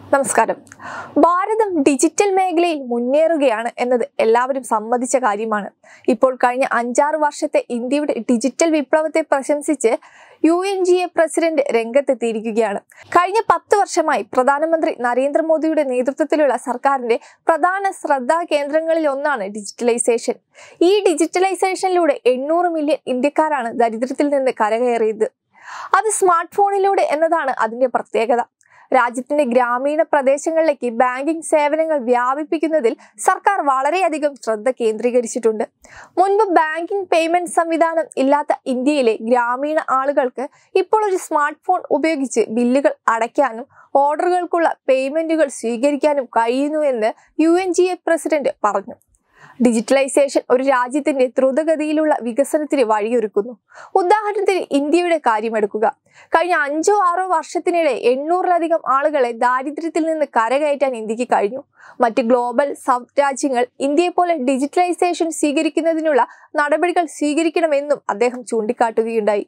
നമസ്കാരം. ഭാരതം ഡിജിറ്റൽ മേഖലയിൽ മുന്നേറുകയാണ് എന്നത് എല്ലാവരും സമ്മതിച്ച കാര്യമാണ്. ഇപ്പോൾ കഴിഞ്ഞ 5-6 വർഷത്തെ ഇന്ത്യയുടെ ഡിജിറ്റൽ വിപ്ലവത്തെ പ്രശംസിച്ച് UNGA പ്രസിഡന്റ് രംഗത്തെത്തിയിരിക്കുകയാണ്. കഴിഞ്ഞ 10 വർഷമായി പ്രധാനമന്ത്രി നരേന്ദ്രമോദിയുടെ നേതൃത്വത്തിലുള്ള സർക്കാരിന്റെ പ്രധാന ശ്രദ്ധാ കേന്ദ്രങ്ങളിൽ ഒന്നാണ് ഡിജിറ്റലൈസേഷൻ. ഈ ഡിജിറ്റലൈസേഷനിലൂടെ 800 മില്യൺ ഇന്ത്യക്കാരാണ് ദരിദ്രത്തിൽ നിന്ന് കരകയറിയത്. അത് സ്മാർട്ട് ഫോണിലൂടെ എന്നതാണ് അതിന്റെ പ്രത്യേകത. രാജ്യത്തിന്റെ ഗ്രാമീണ പ്രദേശങ്ങളിലേക്ക് ബാങ്കിംഗ് സേവനങ്ങൾ വ്യാപിപ്പിക്കുന്നതിൽ സർക്കാർ വളരെയധികം ശ്രദ്ധ കേന്ദ്രീകരിച്ചിട്ടുണ്ട്. മുൻപ് ബാങ്കിംഗ് പേയ്മെന്റ് സംവിധാനം ഇല്ലാത്ത ഇന്ത്യയിലെ ഗ്രാമീണ ആളുകൾക്ക് ഇപ്പോൾ ഒരു സ്മാർട്ട് ഫോൺ ഉപയോഗിച്ച് ബില്ലുകൾ അടയ്ക്കാനും ഓർഡറുകൾക്കുള്ള പേയ്മെന്റുകൾ സ്വീകരിക്കാനും കഴിയുന്നുവെന്ന് UNGA പ്രസിഡന്റ് പറഞ്ഞു. ഡിജിറ്റലൈസേഷൻ ഒരു രാജ്യത്തിന്റെ ദ്രുതഗതിയിലുള്ള വികസനത്തിന് വഴിയൊരുക്കുന്നു. ഉദാഹരണത്തിന് ഇന്ത്യയുടെ കാര്യമെടുക്കുക. കഴിഞ്ഞ 5-6 വർഷത്തിനിടെ 800-ലധികം ആളുകളെ ദാരിദ്ര്യത്തിൽ നിന്ന് കരകയറ്റാൻ ഇന്ത്യക്ക് കഴിഞ്ഞു. മറ്റ് ഗ്ലോബൽ സൗത്ത് രാജ്യങ്ങൾ ഇന്ത്യയെ പോലെ ഡിജിറ്റലൈസേഷൻ സ്വീകരിക്കുന്നതിനുള്ള നടപടികൾ സ്വീകരിക്കണമെന്നും അദ്ദേഹം ചൂണ്ടിക്കാട്ടുകയുണ്ടായി.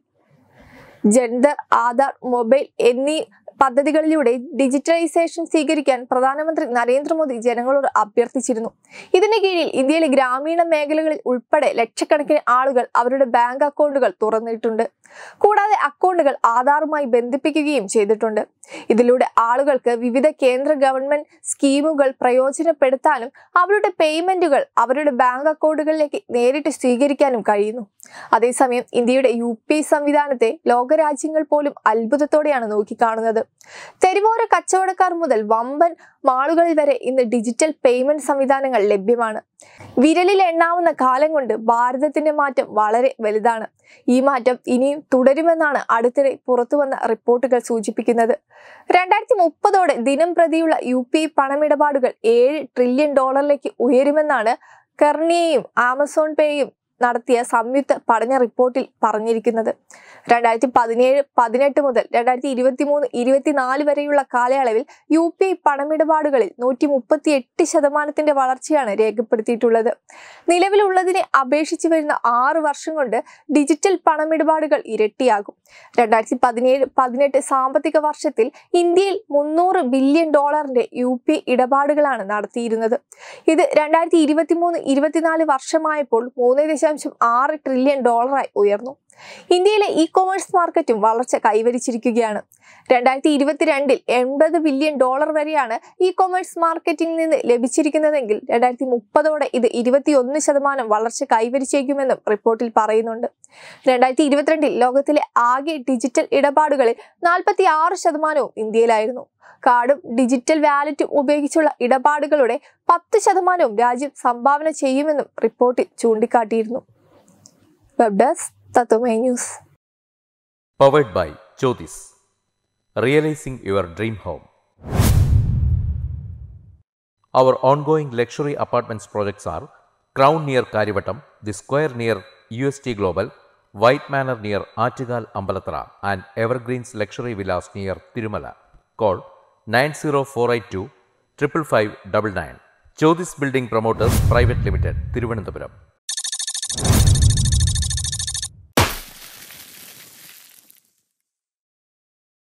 ജൻധർ, ആധാർ, മൊബൈൽ എന്നീ പദ്ധതികളിലൂടെ ഡിജിറ്റലൈസേഷൻ സ്വീകരിക്കാൻ പ്രധാനമന്ത്രി നരേന്ദ്രമോദി ജനങ്ങളോട് അഭ്യർത്ഥിച്ചിരുന്നു. ഇതിന് കീഴിൽ ഇന്ത്യയിലെ ഗ്രാമീണ മേഖലകളിൽ ഉൾപ്പെടെ ലക്ഷക്കണക്കിന് ആളുകൾ അവരുടെ ബാങ്ക് അക്കൗണ്ടുകൾ തുറന്നിട്ടുണ്ട്. കൂടാതെ അക്കൗണ്ടുകൾ ആധാറുമായി ബന്ധിപ്പിക്കുകയും ചെയ്തിട്ടുണ്ട്. ഇതിലൂടെ ആളുകൾക്ക് വിവിധ കേന്ദ്ര ഗവൺമെന്റ് സ്കീമുകൾ പ്രയോജനപ്പെടുത്താനും അവരുടെ പേയ്മെന്റുകൾ അവരുടെ ബാങ്ക് അക്കൗണ്ടുകളിലേക്ക് നേരിട്ട് സ്വീകരിക്കാനും കഴിയുന്നു. അതേസമയം ഇന്ത്യയുടെ UPI സംവിധാനത്തെ ലോകരാജ്യങ്ങൾ പോലും അത്ഭുതത്തോടെയാണ് നോക്കിക്കാണുന്നത്. തെരുവോര കച്ചവടക്കാർ മുതൽ വമ്പൻ മാളുകളിൽ വരെ ഇന്ന് ഡിജിറ്റൽ പേയ്മെന്റ് സംവിധാനങ്ങൾ ലഭ്യമാണ്. വിരലിൽ എണ്ണാവുന്ന കാലം കൊണ്ട് ഭാരതത്തിന്റെ മാറ്റം വളരെ വലുതാണ്. ഈ മാറ്റം ഇനിയും തുടരുമെന്നാണ് അടുത്തിടെ പുറത്തുവന്ന റിപ്പോർട്ടുകൾ സൂചിപ്പിക്കുന്നത്. 2030ഓടെ ദിനം പ്രതിയുള്ള UPI പണമിടപാടുകൾ $7 ട്രില്യൺ ഉയരുമെന്നാണ് കെർണിയയും ആമസോൺ പേയും നടത്തിയ സംയുക്ത പഠന റിപ്പോർട്ടിൽ പറഞ്ഞിരിക്കുന്നത്. 2017-18 മുതൽ 2023-24 വരെയുള്ള കാലയളവിൽ UPI പണമിടപാടുകളിൽ 138% വളർച്ചയാണ് രേഖപ്പെടുത്തിയിട്ടുള്ളത്. നിലവിലുള്ളതിനെ അപേക്ഷിച്ച് വരുന്ന 6 വർഷം കൊണ്ട് ഡിജിറ്റൽ പണമിടപാടുകൾ ഇരട്ടിയാകും. 2017-18 സാമ്പത്തിക വർഷത്തിൽ ഇന്ത്യയിൽ $300 ബില്യൺ UPI ഇടപാടുകളാണ് നടത്തിയിരുന്നത്. ഇത് 2023-24 വർഷമായപ്പോൾ $3.6 ട്രില്യൺ ഉയർന്നു. ഇന്ത്യയിലെ ഇ-കൊമേഴ്സ് മാർക്കറ്റും വളർച്ച കൈവരിച്ചിരിക്കുകയാണ്. 2022-ൽ $80 ബില്യൺ വരെയാണ് ഇ-കൊമേഴ്സ് മാർക്കറ്റിൽ നിന്ന് ലഭിച്ചിരിക്കുന്നതെങ്കിൽ 2030ഓടെ ഇത് 21% വളർച്ച കൈവരിച്ചേക്കുമെന്നും റിപ്പോർട്ടിൽ പറയുന്നുണ്ട്. 2022-ൽ ലോകത്തിലെ ആകെ ഡിജിറ്റൽ ഇടപാടുകളിൽ 46% ഇന്ത്യയിലായിരുന്നു. കാർഡും ഡിജിറ്റൽ വാലറ്റും ഉപയോഗിച്ചുള്ള ഇടപാടുകളുടെ 10% രാജ്യം സംഭാവന ചെയ്യുമെന്നും റിപ്പോർട്ടിൽ ചൂണ്ടിക്കാട്ടിയിരുന്നു. Web desk Tatwamayi news. Powered by Jyotis. Realizing your dream home. Our ongoing luxury apartments projects are Crown near Karivattam, The Square near UST Global, White Manor near Aattugal Ambalathara, and Evergreens Luxury Villas near Tirumala. Call 90482 55599. Jyotis Building Promoters Private Limited, Thiruvananthapuram.